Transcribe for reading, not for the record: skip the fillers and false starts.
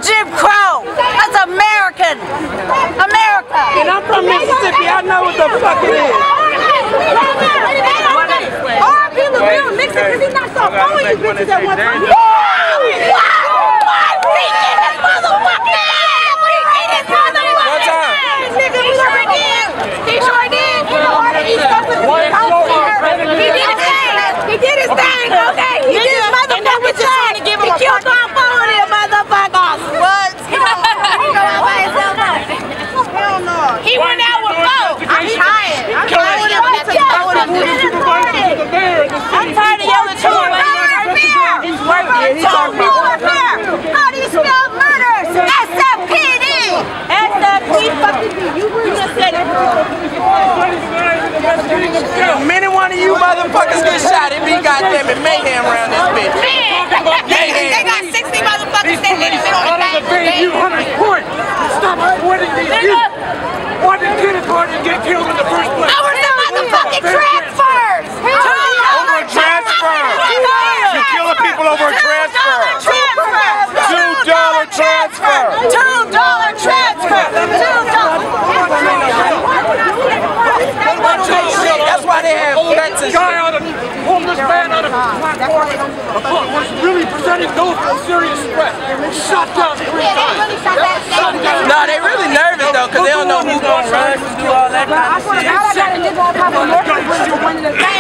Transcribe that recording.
Jim Crow. That's American. America. And I'm from Mississippi. I know what the fuck it is. Our people real mixing because he's not so phone you bitches at one time. He did his thing, okay? He did his motherfucking thing. He killed all four of them motherfuckers. What? Hell no. He went out with four. I'm tired. I'm tired of yelling to him. He's working. How do you spell murders? SFPD. SFPD. You just said it. Many one of you motherfuckers get shot. It be goddamn it mayhem around this bitch. They got 60 motherfuckers standing in the middle of the thing. You point. Stop pointing these youth. Why did Kenneth Harding get killed in the first place? Over the motherfucking transfers. Over a transfer. You're killing people over a transfer. $2 transfer. $2 transfer. That's why they have threats and Guy on a homeless man on a was really presenting no serious threat. Shot down 3 times. No, they really nervous though, because they don't know who's gonna run and do all that kind of shit.